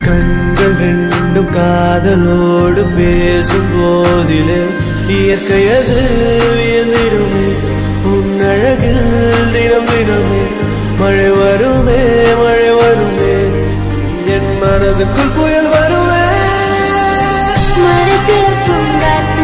கண்கள் ரெண்டும் காதலோடு பேசும் போதிலே இயற்கையது வியந்திடுமே உன்னழகில் தினம் தினமே மழை வருமே என் மனதுக்குள் புயல் வருமே மனசில் பூங்காத்து